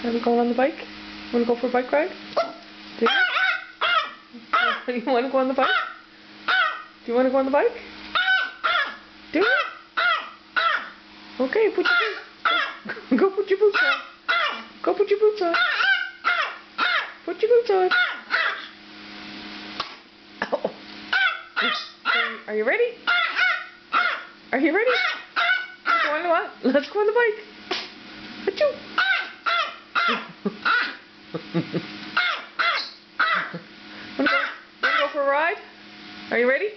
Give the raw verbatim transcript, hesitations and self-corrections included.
Are we going on the bike? Want to go for a bike ride? Do you? You want to go on the bike? Do you want to go on the bike? Do you? Okay, put your boots. Go, go put your boots on. Go put your boots on. Put your boots on. Oh. Are you ready? Are you ready? Let's go on the what? Let's go on the bike. Achoo. Wanna go, wanna go for a ride? Are you ready?